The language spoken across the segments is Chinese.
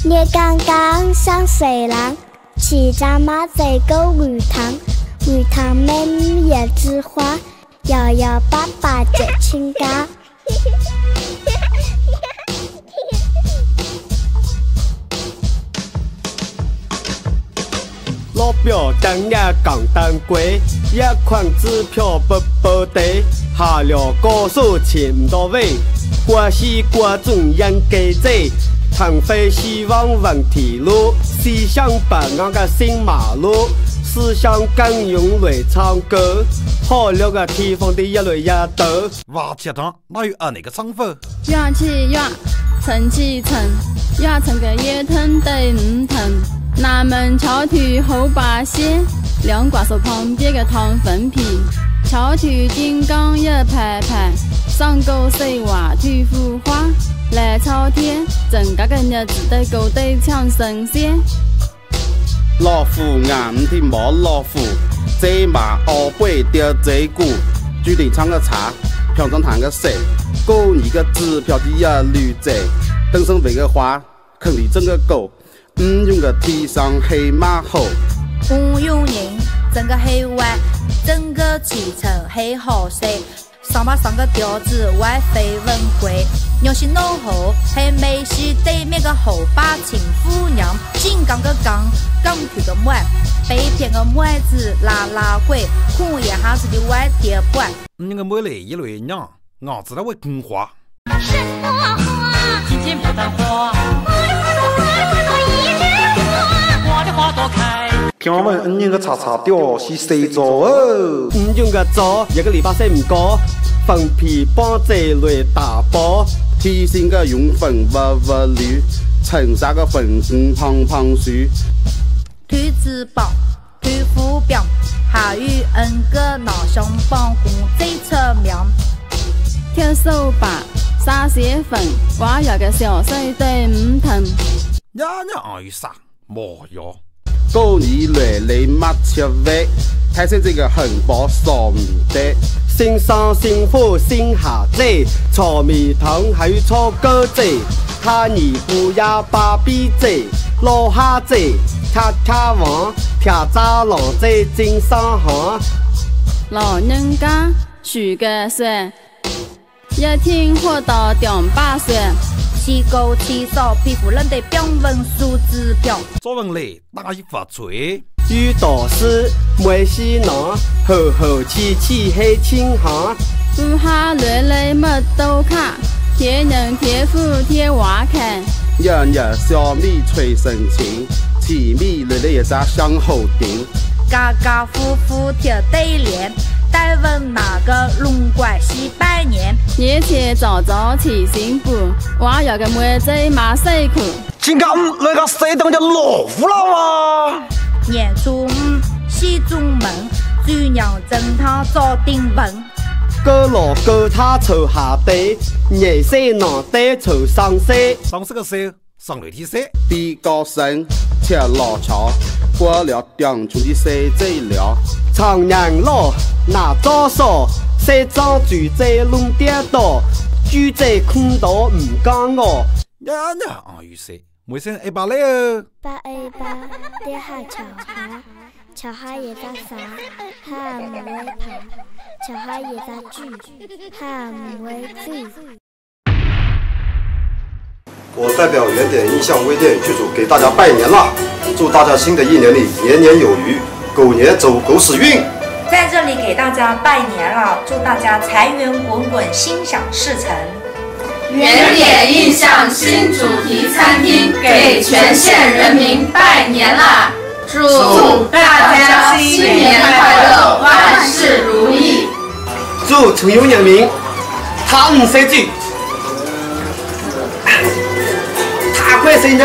你刚刚上水廊，骑着马在个鱼塘，鱼塘妹妹也枝花，摇摇爸爸接亲家。 老表当日讲单贵，一款支票不保底，下了高手钱唔到位，关系关中应该做，腾飞希望问题路，思想办案个新马路，思想更用来唱歌，好了个地方的一类一斗。 挖铁堂哪有那个唱法？ 越起越，层起层，越层个越疼得唔疼。南门桥头后八线，两挂手旁边个糖粉皮，桥头顶缸一排排，上沟水娃土腐花，来朝天，整个日子得够得抢神仙。 老虎眼唔天冇老虎，这马后背掉这股，注定唱个茶，평정谈个水，过年个支票的一缕债，登上这个花，坑里整个狗。唔用个天上黑马猴， 唔用人整个黑歪，整个骑乘黑好色，上把上个吊子外飞文贵，牛是怒吼黑梅西对面个后把情妇娘，金刚个刚刚腿个麦，北边个麦子拉拉鬼，看一下子的外跌怪。 那个妹嘞一类娘，我知道会更花。 什么花？今天不但花。 听我们五人个叉叉调是谁做哦？ 五用个做，一个礼拜洗唔过，粉皮帮这类大包， 提醒个用粉不绿，衬衫个粉胖胖树， 腿子棒，腿腹表，下雨个脑上帮工最出名， 贴手把撒些粉，我有个小水对唔疼。 呀呀，有啥？冇哟。 过年来来没吃饭，太像这个红包少唔得。 新上新货新下载，炒米汤还有炒鸽子，他尼不要芭比仔，老虾仔，跳跳王，跳蟑螂仔进上行。 老人家许个岁，一天活到200岁。 起高气少，皮肤冷得表纹数指标。 作文嘞，打一发锤。 遇到事没西囊，厚厚气气黑清行。 不下累累没都卡，贴人贴富贴娃看。 日日小米催生情，前面累累一只向后顶。 家家户户贴对联。再问哪个龙怪喜拜年？ 年前早早起新妇，我有个妹子马水裤。 今个那个谁当叫老虎了吗？ 年初五西中门，主娘正堂早顶文。 哥老哥他抽下地，廿岁脑袋抽上山。 上这个山，上楼梯山。 地高升，铁老桥，过了两穷的山仔了。 长娘老拿早烧，山庄住在龙点道，住在空道唔讲我。 呀呀，有谁？没生一把嘞哦。 把跌下桥下也在撒，下唔会爬，桥下也在住，下唔会住。 我代表原点印象微店剧组给大家拜年了，祝大家新的一年里年年有余，狗年走狗屎运。 在这里给大家拜年了，祝大家财源滚滚，心想事成。 原点印象新主题餐厅给全县人民拜年啦！祝大家新年快乐，万事如意！ 祝城有人民他唔使住，他快生日，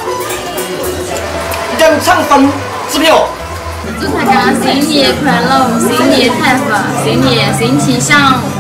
人唱分支票。 祝大家新年快乐，新年快乐，新年新气象。